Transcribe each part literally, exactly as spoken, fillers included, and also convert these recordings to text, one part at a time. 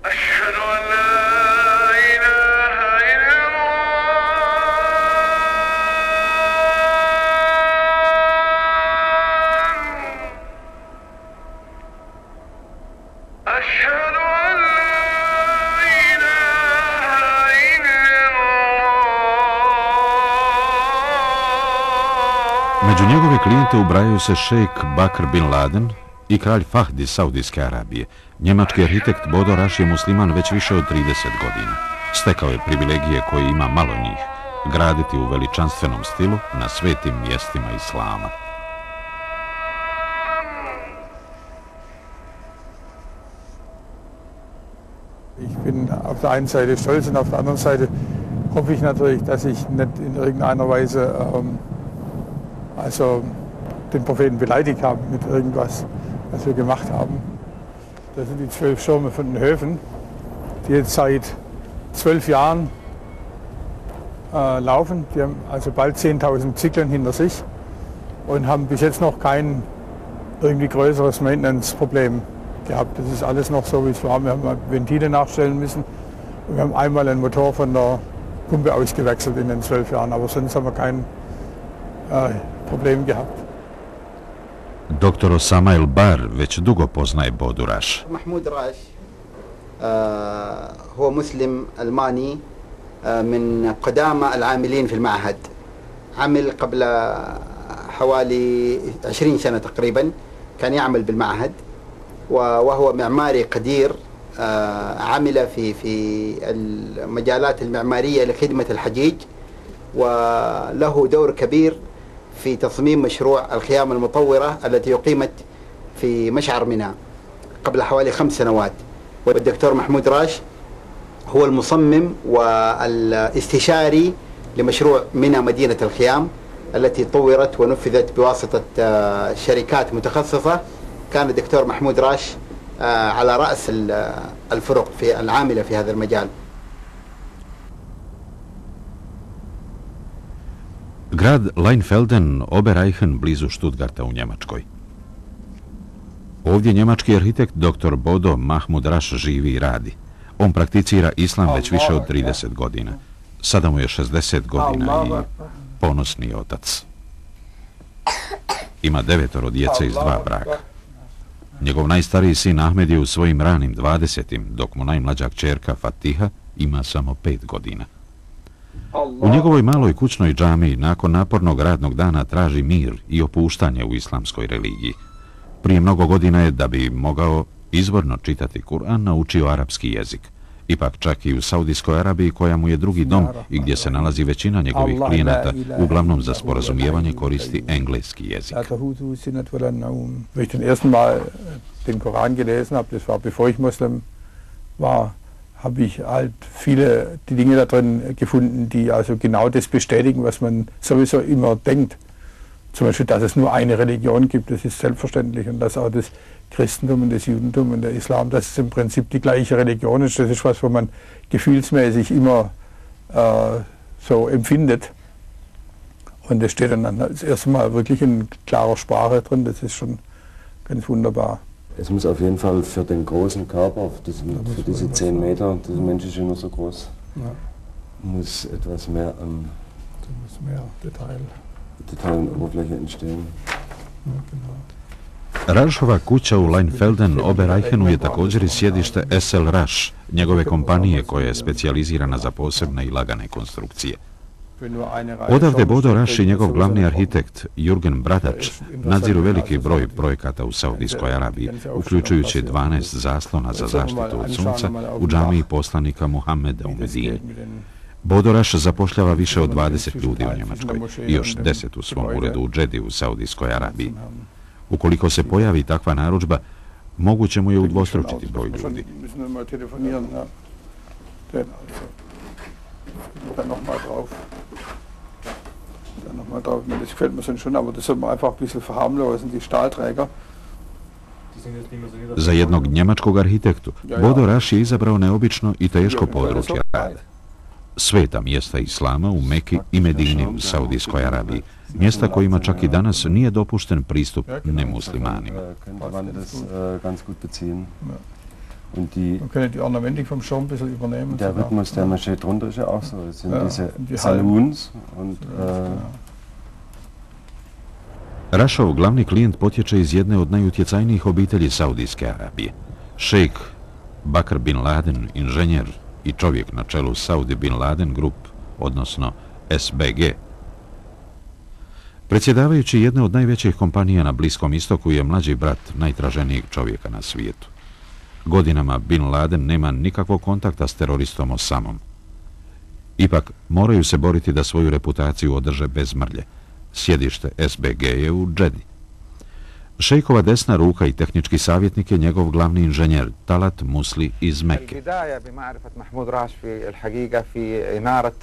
Među njegove klijente ubrajaju se šejk Bakr bin Laden i kralj Fahd iz Saudijske Arabije. Njemački arhitekt Bodo Raš je musliman već više od trideset godina. Stekao je privilegije koje ima malo njih, graditi u veličanstvenom stilu na svetim mjestima islama. Ich bin auf der einen Seite stolz und auf der anderen Seite hoffe ich natürlich, dass ich nicht in irgendeiner Weise ähm, also den Propheten beleidigt habe mit irgendwas, was wir gemacht haben. Das sind die zwölf Schirme von den Höfen, die jetzt seit zwölf Jahren äh, laufen. Die haben also bald zehntausend Zyklen hinter sich und haben bis jetzt noch kein irgendwie größeres Maintenance-Problem gehabt. Das ist alles noch so, wie es war. Wir haben Ventile nachstellen müssen und wir haben einmal einen Motor von der Pumpe ausgewechselt in den zwölf Jahren, aber sonst haben wir kein äh, Problem gehabt. Doktor Osama El Bar već dugo poznaje Bodu Raš. محمود راش هو مسلم ألماني من قدامى العاملين في المعهد. عمل قبل حوالي عشرين سنة تقريبا، كان يعمل بالمعهد وهو معماري قدير. عمل في في المجالات المعمارية لخدمة الحجيج، وله دور كبير في تصميم مشروع الخيام المطورة التي أقيمت في مشعر منى قبل حوالي خمس سنوات. والدكتور محمود راش هو المصمم والاستشاري لمشروع منى مدينة الخيام التي طورت ونفذت بواسطة شركات متخصصة. كان الدكتور محمود راش على رأس الفرق في العاملة في هذا المجال. Grad Leinfelden, Obereichen, blizu Stuttgarta u Njemačkoj. Ovdje njemački arhitekt doktor Bodo Mahmud Raš živi i radi. On prakticira islam već više od trideset godina. Sada mu je šezdeset godina i ponosni otac. Ima devetoro djece iz dva braka. Njegov najstariji sin Ahmed je u svojim ranim dvadesetim, dok mu najmlađa kćerka Fatiha ima samo pet godina. U njegovoj maloj kućnoj džamiji nakon napornog radnog dana traži mir i opuštanje u islamskoj religiji. Prije mnogo godina je, da bi mogao izvorno čitati Kur'an, naučio arapski jezik. Ipak čak i u Saudijskoj Arabiji, koja mu je drugi dom i gdje se nalazi većina njegovih klijenata, uglavnom za sporazumijevanje koristi engleski jezik. Als ich den ersten Mal den Koran gelesen habe, das war bevor ich Muslim war, habe ich halt viele die Dinge da drin gefunden, die also genau das bestätigen, was man sowieso immer denkt. Zum Beispiel, dass es nur eine Religion gibt, das ist selbstverständlich, und dass auch das Christentum und das Judentum und der Islam, dass es im Prinzip die gleiche Religion ist. Das ist was, wo man gefühlsmäßig immer äh, so empfindet. Und das steht dann das erste Mal wirklich in klarer Sprache drin, das ist schon ganz wunderbar. Es muss auf jeden Fall für den großen Körper, für diese, für diese zehn Meter, dieser Mensch ist ja nur so groß, ja, muss etwas mehr an muss mehr Detail. Detailoberfläche entstehen. Ja, genau. Rašova kuća u Leinfelden, Obereichenu, je također i sjedište S L Raš, njegove kompanije koja je specijalizirana za posebne i lagane konstrukcije. Odavde Bodo Raš i njegov glavni arhitekt Jürgen Bradač nadziru veliki broj projekata u Saudijskoj Arabiji, uključujući dvanaest zaslona za zaštitu od sunca u džamiji poslanika Muhammeda u Medini. Bodo Raš zapošljava više od dvadeset ljudi u Njemačkoj i još deset u svom uredu u Džedi u Saudijskoj Arabiji. Ukoliko se pojavi takva narudžba, moguće mu je udvostručiti broj ljudi. Dann nochmal drauf. Dann nochmal drauf. Das gefällt mir schon, aber das soll man einfach ein bisschen verharmlosen, die Stahlträger. Za jednog njemačkog arhitektu, Bodo Raš je izabrao neobično i teško područje rada. Sveta mjesta islama u Meki i Medini u Saudijskoj Arabiji, mjesta kojima čak i danas nije dopušten pristup nemuslimanima. Und die, man könnte die Ornamentik vom Schirm ein bisschen übernehmen. Der Rhythmus der Maschine drunter ist ja auch so. Es sind ja, diese die Saloons und... Uh, Rašov glavni klijent potječe iz jedne od najutjecajnijih obitelji Saudijske Arabije. Šejk Bakr bin Laden, inženjer i čovjek na čelu Saudi bin Laden Group, odnosno S B G. Predsjedavajući jedne od najvećih kompanija na Bliskom istoku je mlađi brat najtraženijeg čovjeka na svijetu. Godinama Bin Laden nema nikakvog kontakta s teroristom Osamom. Ipak moraju se boriti da svoju reputaciju održe bez mrlje. Sjedište S B G je u Džedi. Šejkova desna ruka i tehnički savjetnik je njegov glavni inženjer Talat Musli iz Mekke. البداية بمعرفة محمود راش في الحقيقة في إنارة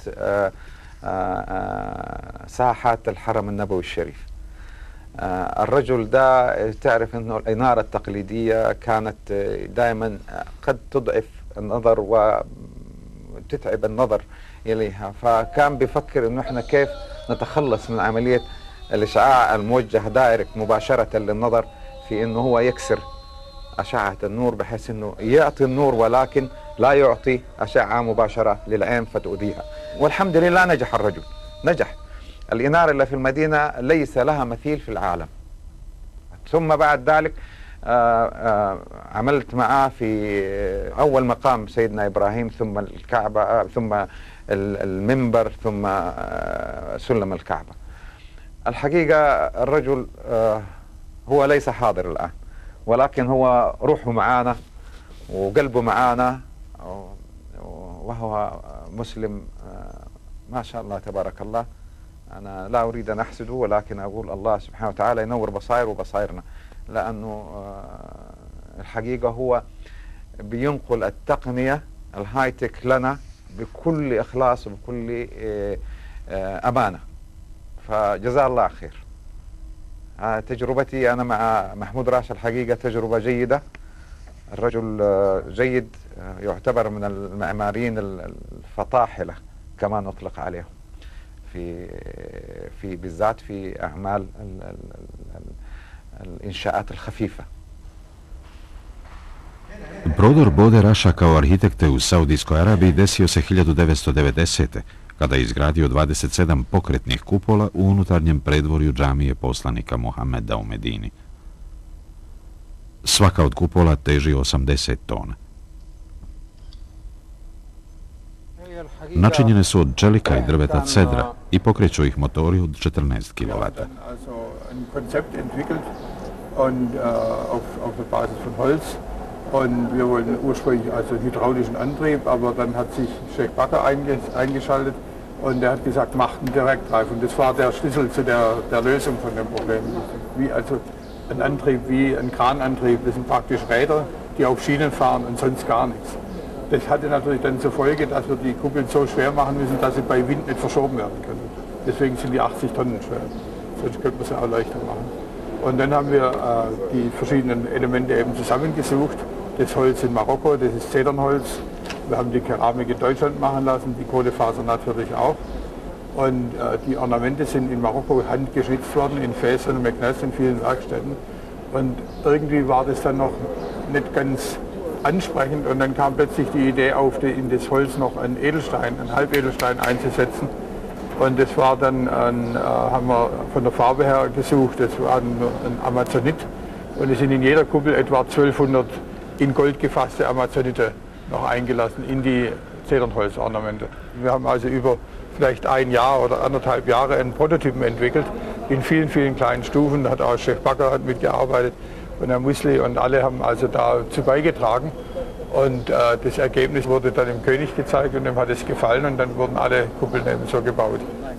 ساحات الحرم النبوي الشريف. الرجل ده تعرف انه الإنارة التقليدية كانت دائما قد تضعف النظر وتتعب النظر إليها، فكان بيفكر انه احنا كيف نتخلص من عملية الإشعاع الموجه دايركت مباشرة للنظر، في انه هو يكسر أشعة النور بحيث انه يعطي النور ولكن لا يعطي أشعة مباشرة للعين فتؤذيها. والحمد لله نجح الرجل، نجح. الإنارة اللي في المدينة ليس لها مثيل في العالم. ثم بعد ذلك آآ آآ عملت معاه في أول مقام سيدنا إبراهيم، ثم الكعبة، ثم المنبر، ثم سلم الكعبة. الحقيقة الرجل هو ليس حاضر الآن، ولكن هو روحه معانا وقلبه معانا، وهو مسلم ما شاء الله تبارك الله. أنا لا أريد أن أحسده، ولكن أقول الله سبحانه وتعالى ينور بصائر وبصائرنا، لأنه الحقيقة هو بينقل التقنية الهايتك لنا بكل إخلاص وبكل أمانة، فجزاه الله خير. تجربتي أنا مع محمود راش الحقيقة تجربة جيدة. الرجل جيد، يعتبر من المعماريين الفطاحلة كما نطلق عليهم في في بالذات في أعمال ال ال ال الإنشاءات الخفيفة. Prodor Bode Raša kao arhitekte u Saudijskoj Arabiji desio se hiljadu devetsto devedesete. kada je izgradio dvadeset sedam pokretnih kupola u unutarnjem predvorju džamije poslanika Muhameda u Medini. Svaka od kupola teži osamdeset tona. Načinjene su od čelika i drveta cedra i pokreću ih motori od četrnaest kilovata. Und wir wollten ursprünglich also einen hydraulischen Antrieb, aber dann hat sich Sheikh Bakr eingeschaltet und er hat gesagt, macht einen Direktreif. Und das war der Schlüssel zu der, der Lösung von dem Problem. Wie also ein Antrieb wie ein Kranantrieb, das sind praktisch Räder, die auf Schienen fahren und sonst gar nichts. Das hatte natürlich dann zur Folge, dass wir die Kuppeln so schwer machen müssen, dass sie bei Wind nicht verschoben werden können. Deswegen sind die achtzig Tonnen schwer. Sonst könnte man sie auch leichter machen. Und dann haben wir äh, die verschiedenen Elemente eben zusammengesucht. Das Holz in Marokko, das ist Zedernholz. Wir haben die Keramik in Deutschland machen lassen, die Kohlefaser natürlich auch. Und äh, die Ornamente sind in Marokko handgeschnitzt worden, in Fässern und Meknès in vielen Werkstätten. Und irgendwie war das dann noch nicht ganz ansprechend. Und dann kam plötzlich die Idee auf, die, in das Holz noch einen Edelstein, einen Halbedelstein einzusetzen. Und das war dann, ein, äh, haben wir von der Farbe her gesucht, das war ein, ein Amazonit. Und es sind in jeder Kuppel etwa zwölfhundert in Gold gefasste Amazonite noch eingelassen in die Zedernholzornamente. Wir haben also über vielleicht ein Jahr oder anderthalb Jahre einen Prototypen entwickelt, in vielen, vielen kleinen Stufen. Da hat auch Sheikh Bakr hat mitgearbeitet und Herr Musli und alle haben also dazu beigetragen. Und äh, das Ergebnis wurde dann dem König gezeigt und dem hat es gefallen und dann wurden alle Kuppeln eben so gebaut.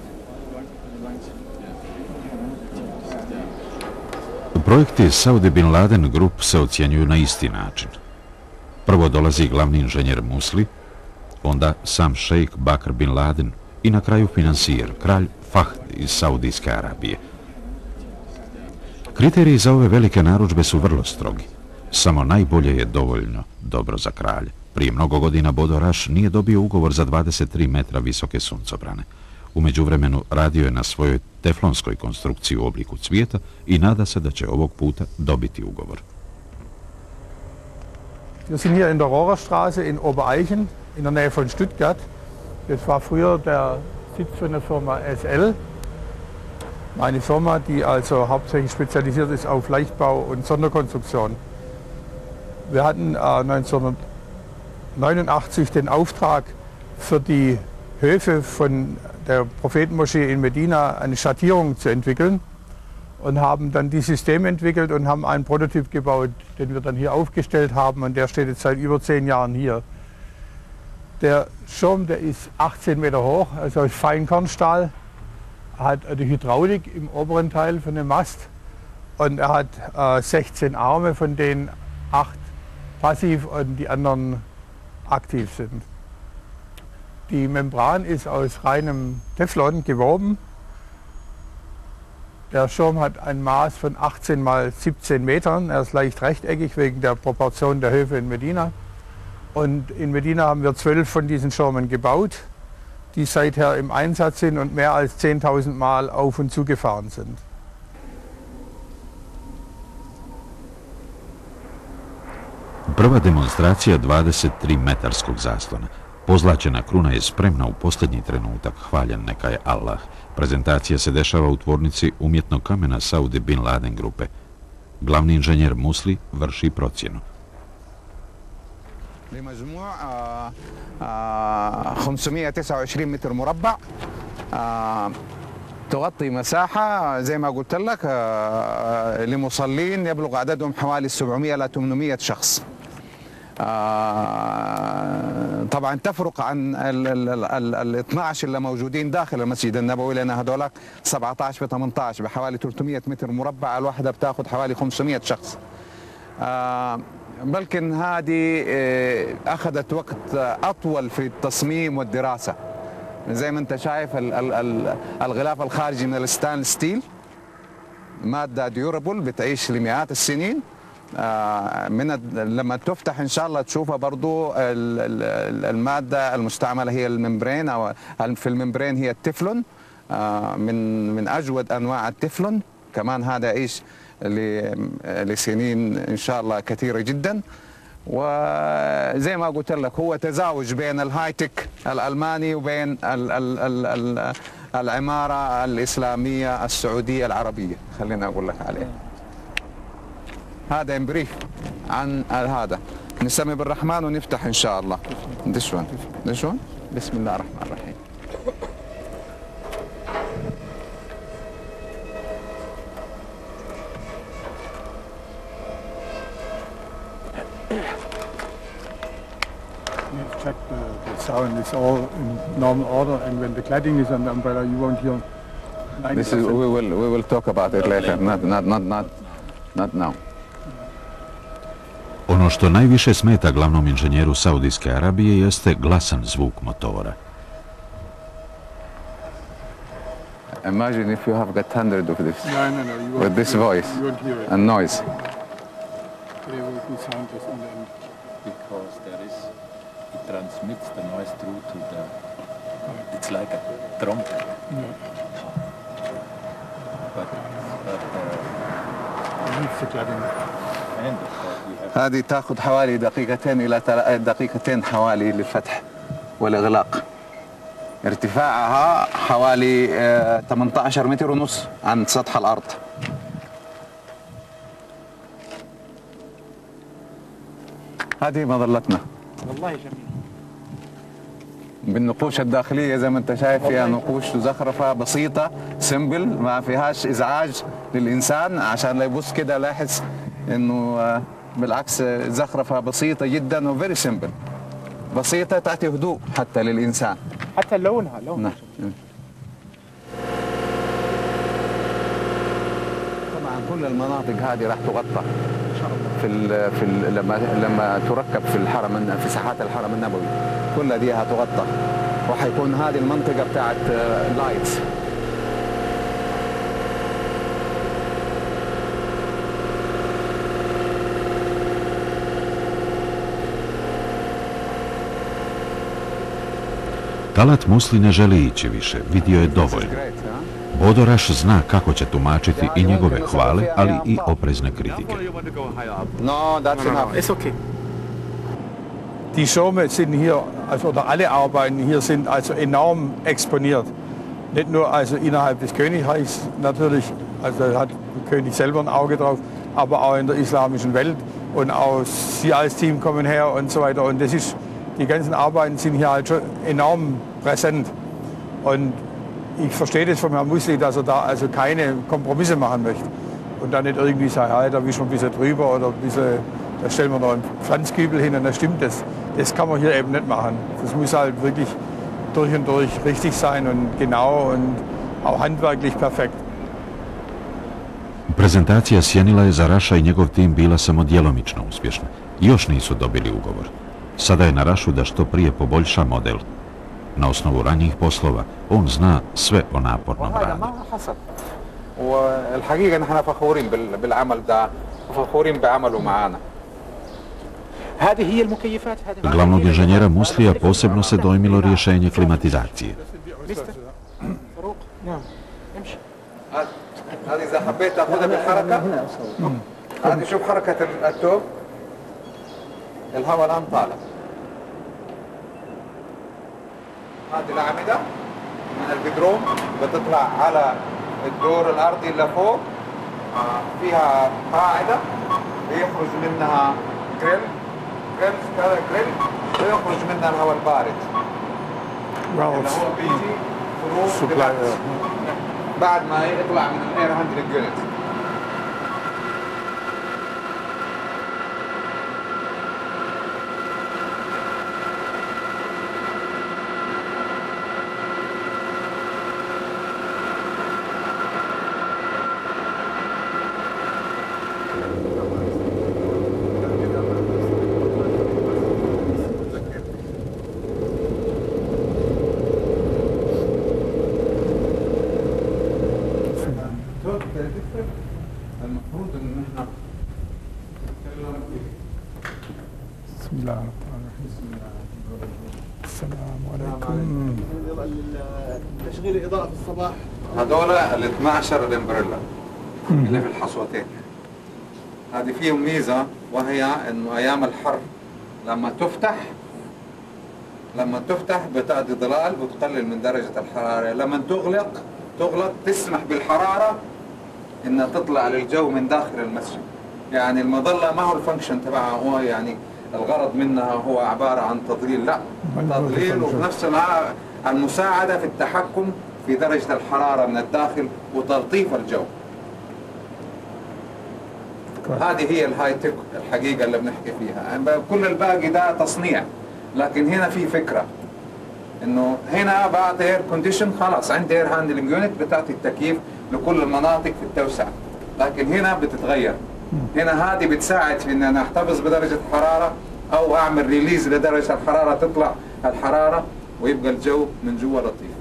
Projekti Saudi bin Laden Group se ocjenjuju na isti način. Prvo dolazi glavni inženjer Musli, onda sam šejk Bakr bin Laden i na kraju finansijer, kralj Fahd iz Saudijske Arabije. Kriteriji za ove velike narudžbe su vrlo strogi. Samo najbolje je dovoljno dobro za kralja. Prije mnogo godina Bodo Raš nije dobio ugovor za dvadeset tri metra visoke suncobrane. U međuvremenu radio je na svojoj teflonskoj konstrukciji u obliku cvijeta i nada se da će ovog puta dobiti ugovor. Wir sind hier in der Rohrerstraße in Obereichen, in der Nähe von Stuttgart. Das war früher der Sitz von der Firma S L. Eine Firma, die also hauptsächlich spezialisiert ist auf Leichtbau und Sonderkonstruktion. Wir hatten äh, neunzehnhundertneunundachtzig den Auftrag, für die Höfe von der Prophetenmoschee in Medina eine Schattierung zu entwickeln und haben dann dieses System entwickelt und haben einen Prototyp gebaut, den wir dann hier aufgestellt haben, und der steht jetzt seit über zehn Jahren hier. Der Schirm, der ist achtzehn Meter hoch, also aus Feinkernstahl. Er hat die Hydraulik im oberen Teil von dem Mast und er hat äh, sechzehn Arme, von denen acht passiv und die anderen aktiv sind. Die Membran ist aus reinem Teflon gewoben. Der Schirm hat ein Maß von achtzehn mal siebzehn Metern. Er ist leicht rechteckig wegen der Proportion der Höfe in Medina. Und in Medina haben wir zwölf von diesen Schirmen gebaut, die seither im Einsatz sind und mehr als zehntausend Mal auf und zu gefahren sind. Prva demonstracija dvadeset tri metarskog zaslona. Pozlaćena kruna je spremna u posljednji trenutak, hvaljen neka je Allah. Prezentacija se dešava u tvornici umjetnog kamena Saudi Bin Laden grupe. Glavni inženjer Musli vrši procjenu. لمجموع خمسمائة وتسعة وعشرين متر مربع تغطي مساحة زي ما قلت لك لمصلين يبلغ عددهم حوالي سبعمائة إلى ثمانمائة شخص. طبعا تفرق عن ال اثني عشر اللي موجودين داخل المسجد النبوي، لأن هذول سبعة عشر ب ثمانية عشر بحوالي ثلاثمائة متر مربع، الواحدة بتاخذ حوالي خمسمائة شخص. بلكن هذه أخذت وقت أطول في التصميم والدراسة. زي ما أنت شايف ال ال ال الغلاف الخارجي من الستان ستيل، مادة ديورابل بتعيش لمئات السنين. من لما تفتح إن شاء الله تشوفها برضو المادة المستعملة هي الممبرين، أو في الممبرين هي التفلون، من من أجود أنواع التفلون. كمان هذا يعيش لسنين إن شاء الله كثيرة جدا. وزي ما قلت لك هو تزاوج بين الهايتك الألماني وبين ال ال ال ال العمارة الإسلامية السعودية العربية، خلينا أقول لك عليه. هذا بريف عن هذا. نسمي بالرحمن ونفتح إن شاء الله. دشون دشون بسم الله الرحمن الرحيم. Check the, the sound is all in normal order, and when the cladding is on the umbrella, you won't hear. This is we will we will talk about it later. Not not not not not now. Ono što najviše smeta glavnom inženjeru Saudijske Arabije jeste glasan zvuk motora. Imagine if you have got hundred of this. No, no, no. You with this voice you won't hear it. and noise. There will be sound in the end. Because there is, it transmits the noise through to the, it's like a trumpet. Yeah. But, but It needs the cladding. and of course we have هذه تاخذ حوالي دقيقتين الى تل... دقيقتين حوالي للفتح والاغلاق. ارتفاعها حوالي ثمانية عشر متر ونص عن سطح الارض. هذه مظلتنا. والله جميل. بالنقوش الداخلية زي ما انت شايف فيها نقوش زخرفة بسيطة سيمبل، ما فيهاش ازعاج للانسان عشان لا يبص كده لا يحس انه بالعكس زخرفة بسيطة جدا وفيري سيمبل، بسيطة تعطي هدوء حتى للانسان. حتى لونها لونها. نعم. طبعا كل المناطق هذه راح تغطى في ال في ال لما لما تركب في الحرم في ساحات الحرم النبوي، كل دي هتغطى، وحيكون هذه المنطقة بتاعت لايتس. Talat Musli ne želi ići više, vidio je dovoljno. Bodoraš zna kako će tumačiti i njegove hvale, ali i oprezne kritike. No, that's enough. It's okay. die Schirme sind hier, also oder alle Arbeiten hier sind also enorm exponiert. Nicht nur also innerhalb des Königreichs natürlich, also hat der König selber ein Auge drauf, aber auch in der islamischen Welt und auch Sie als Team kommen her und so weiter. Und das ist, die ganzen Arbeiten sind hier halt schon enorm präsent. Und ich verstehe das von Herrn Musli, dass er da also keine Kompromisse machen möchte. Und dann nicht irgendwie sagen, ja, da wischen wir ein bisschen drüber oder ein bisschen, da stellen wir noch einen Pflanzkübel hin und dann stimmt das. Das kann man hier eben nicht machen. Das muss halt wirklich durch und durch richtig sein und genau und auch handwerklich perfekt. Prezentacija Sjenila je za Raša i njegov tim bila samo djelomično uspješna. Još nisu dobili ugovor. Sada je na Rašu da što prije poboljša model. Na osnovu ranjih poslova, on zna sve o napornom radu. والحقيقة نحن فخورين بالعمل ده وفخورين بعمله معانا. هذه هي المكيفات هذه. Glavnog inženjera Muslija posebno se dojmilo rješenje klimatizacije. هذه إذا حبيت تأخذها بالحركة هذه شوف حركة التوب الهواء الآن طالع. هذه الأعمدة من البدروم بتطلع على الدور الأرضي اللي فوق فيها قاعدة بيخرج منها جريل جريل كذا جريل ويخرج منها الهواء البارد اللي هو بيجي خروج بالعكس بعد ما يطلع من الاير هاندلنج يونت. المفروض ان احنا بسم الله الرحمن الرحيم. السلام عليكم. تشغيل الاضاءه في الصباح. هذول ال اثني عشر الامبريلا اللي في الحصوتين. هذه فيهم ميزه وهي انه ايام الحر لما تفتح لما تفتح بتأدي ظلال وتقلل من درجه الحراره، لما تغلق تغلق تسمح بالحراره انها تطلع للجو من داخل المسجد. يعني المظله ما هو الفانكشن تبعها هو يعني الغرض منها هو عباره عن تضليل، لا تضليل وفي نفس الوقت المساعده في التحكم في درجه الحراره من الداخل وتلطيف الجو. هذه هي الهاي تك الحقيقه اللي بنحكي فيها، يعني كل الباقي ده تصنيع، لكن هنا في فكره انه هنا بعد اير كونديشن خلاص عندي اير هاندلنج يونت بتعطي التكييف لكل المناطق في التوسعه، لكن هنا بتتغير. هنا هذه بتساعد في ان انا احتفظ بدرجه الحراره او اعمل ريليز لدرجه الحراره تطلع الحراره ويبقى الجو من جوا لطيف.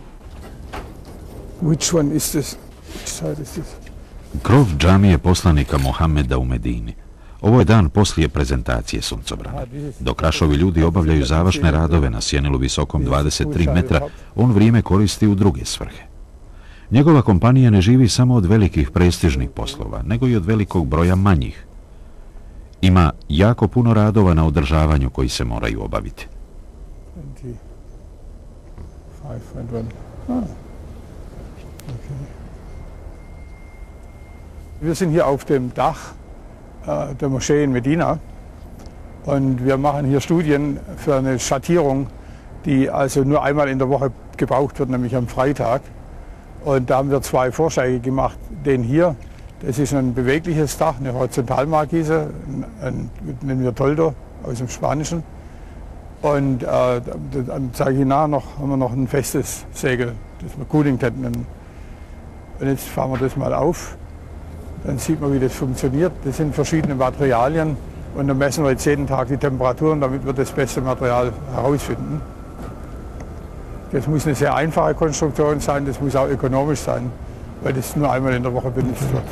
Which one is this? Which side is this? Krov džamije poslanika Mohameda u Medini. Ovo je dan poslije prezentacije suncobrana. Dok Rašovi ljudi obavljaju završne radove na sjenilu visokom dvadeset tri metra, on vrijeme koristi u druge svrhe. Njegova kompanija ne živi samo od velikih prestižnih poslova, nego i od velikog broja manjih. Ima jako puno radova na održavanju koji se moraju obaviti. Wir sind hier auf dem Dach der Moschee in Medina und wir machen hier Studien für eine Schattierung, die also nur einmal in der Woche gebraucht wird, nämlich am Freitag. Und da haben wir zwei Vorschläge gemacht. Den hier, das ist ein bewegliches Dach, eine Horizontalmarkise, ein, nennen wir Toldo aus dem Spanischen. Und äh, dann zeige ich Ihnen nachher noch, haben wir noch ein festes Segel, das wir cooling hätten. Und jetzt fahren wir das mal auf. Dann sieht man, wie das funktioniert. Das sind verschiedene Materialien und dann messen wir jetzt jeden Tag die Temperaturen, damit wir das beste Material herausfinden. Das muss eine sehr einfache Konstruktion sein, das muss auch ökonomisch sein, weil das nur einmal in der Woche benutzt wird.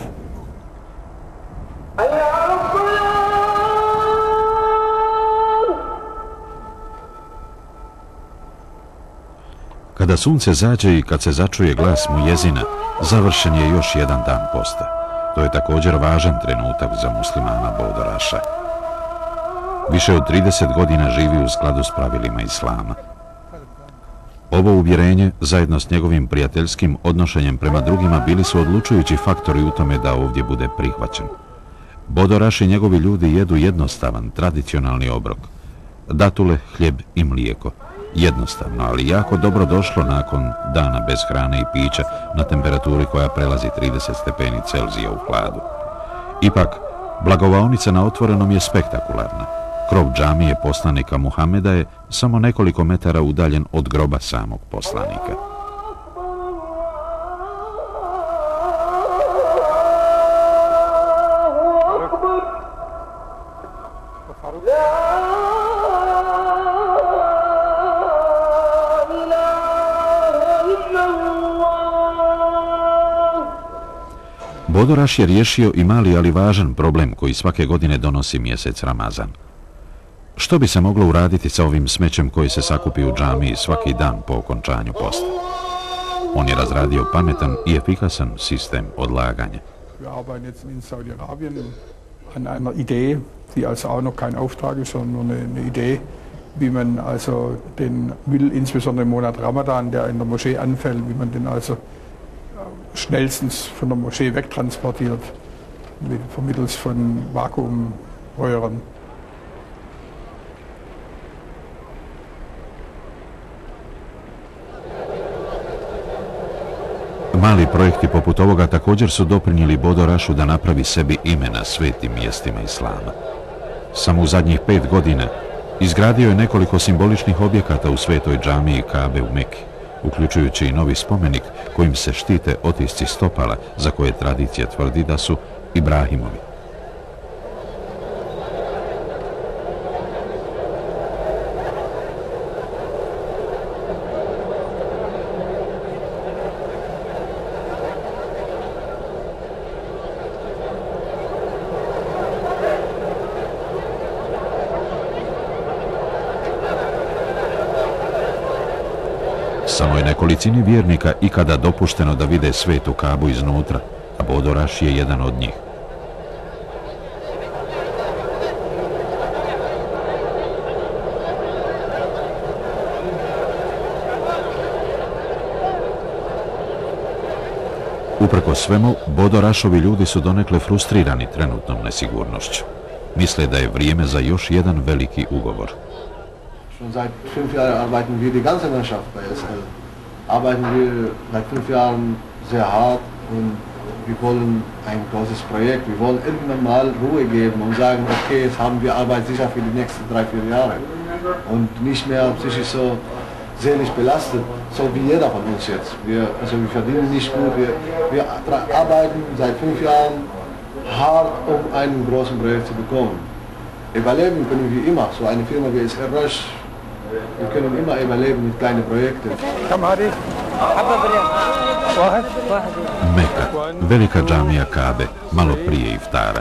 Kada sunce zađe i kad se začuje glas mujezina, završen je još jedan dan posta. To je također važan trenutak za muslimana Bodoraša. više od trideset godina živi u skladu s pravilima islama. Ovo uvjerenje, zajedno s njegovim prijateljskim odnošenjem prema drugima, bili su odlučujući faktori u tome da ovdje bude prihvaćen. Bodoraš i njegovi ljudi jedu jednostavan, tradicionalni obrok. Datule, hljeb i mlijeko. Jednostavno, ali jako dobro došlo nakon dana bez hrane i pića na temperaturi koja prelazi trideset stepeni Celzija u hladu. Ipak, blagovaonica na otvorenom je spektakularna. Krov džamije poslanika Muhameda je samo nekoliko metara udaljen od groba samog poslanika. Bodoraš je riješio i mali, ali važan problem koji svake godine donosi mjesec Ramazan. Što bi se moglo uraditi sa ovim smećem koji se sakupi u džamiji svaki dan po okončanju posta? On je razradio pametan i efikasan sistem odlaganja. Wir arbeiten jetzt in Saudi-Arabien an einer Idee, die also auch noch kein Auftrag ist, sondern nur eine, eine Idee, wie man also den Müll, insbesondere im Monat Ramadan, der in der Moschee anfällt, wie man den also schnellstens von der Moschee wegtransportiert, mit, vermittels von Vakuumröhren. Mali projekti poput ovoga također su doprinijeli Bodorašu da napravi sebi ime na svetim mjestima islama. Samo u zadnjih pet godina izgradio je nekoliko simboličnih objekata u svetoj džamiji Kabe u Meki, uključujući i novi spomenik kojim se štite otisci stopala za koje tradicija tvrdi da su Ibrahimovi. Samo je nekolicini vjernika ikada dopušteno da vide svetu Kabu iznutra, a Bodoraš je jedan od njih. Uprkos svemu, Bodorašovi ljudi su donekle frustrirani trenutnom nesigurnošću. Misle da je vrijeme za još jedan veliki ugovor. Schon seit fünf Jahren arbeiten wir die ganze Mannschaft bei S L. Arbeiten wir seit fünf Jahren sehr hart und wir wollen ein großes Projekt. Wir wollen irgendwann mal Ruhe geben und sagen, okay, jetzt haben wir Arbeit sicher für die nächsten drei, vier Jahre. Und nicht mehr psychisch so seelisch belastet, so wie jeder von uns jetzt. Wir, also wir verdienen nicht gut. Wir, wir arbeiten seit fünf Jahren hart, um einen großen Projekt zu bekommen. Überleben können wir immer. So eine Firma wie S L Rasch, wir können immer überleben mit kleinen Projekten. Meka, velika džamija Kabe, malo prije iftara.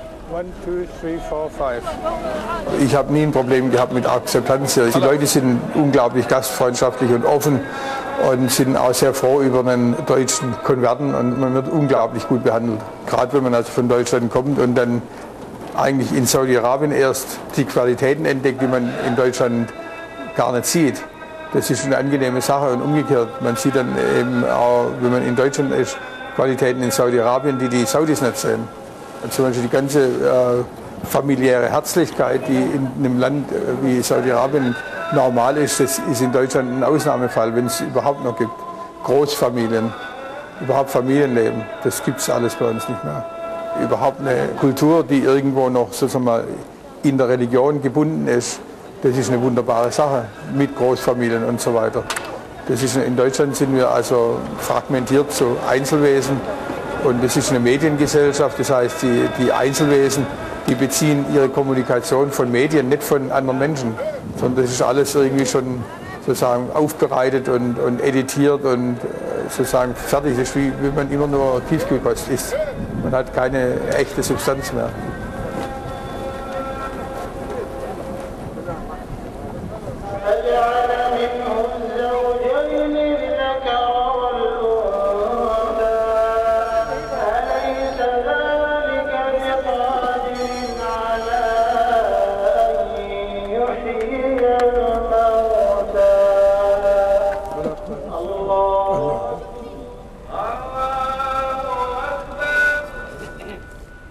Ich habe nie ein Problem gehabt mit Akzeptanz. Die Leute sind unglaublich gastfreundschaftlich und offen und sind auch sehr froh über einen deutschen Konverten und man wird unglaublich gut behandelt. Gerade wenn man also von Deutschland kommt und dann eigentlich in Saudi-Arabien erst die Qualitäten entdeckt, die man in Deutschland gar nicht sieht. Das ist eine angenehme Sache und umgekehrt. Man sieht dann eben auch, wenn man in Deutschland ist, Qualitäten in Saudi-Arabien, die die Saudis nicht sehen. Und zum Beispiel die ganze äh, familiäre Herzlichkeit, die in einem Land äh, wie Saudi-Arabien normal ist, das ist in Deutschland ein Ausnahmefall, wenn es überhaupt noch gibt. Großfamilien, überhaupt Familienleben, das gibt es alles bei uns nicht mehr. Überhaupt eine Kultur, die irgendwo noch sozusagen mal in der Religion gebunden ist, das ist eine wunderbare Sache mit Großfamilien und so weiter. Das ist, in Deutschland sind wir also fragmentiert zu Einzelwesen und das ist eine Mediengesellschaft, das heißt die, die Einzelwesen, die beziehen ihre Kommunikation von Medien, nicht von anderen Menschen, sondern das ist alles irgendwie schon sozusagen aufbereitet und, und editiert und sozusagen fertig. Das ist wie wenn man immer nur Tiefkühlkost isst. Man hat keine echte Substanz mehr.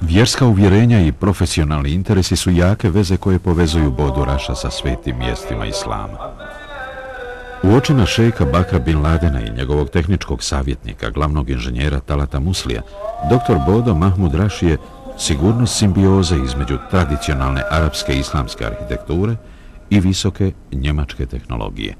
Vjerska uvjerenja i profesionalni interesi su jake veze koje povezuju Bodu Raša sa svetim mjestima islama. U očima šejka Bakra bin Ladena i njegovog tehničkog savjetnika, glavnog inženjera Talata Muslija, doktor Bodo Mahmud Raš je sigurnost simbioze između tradicionalne arapske i islamske arhitekture i visoke njemačke tehnologije.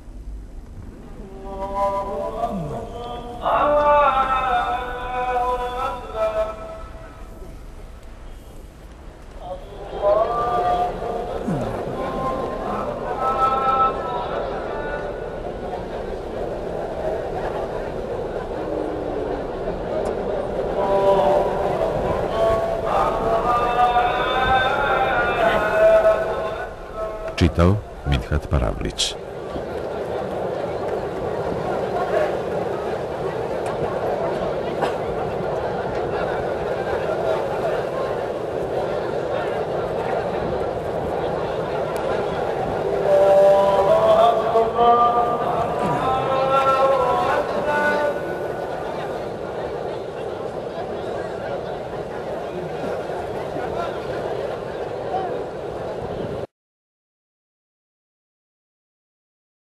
Čitao Midhat Paravlić.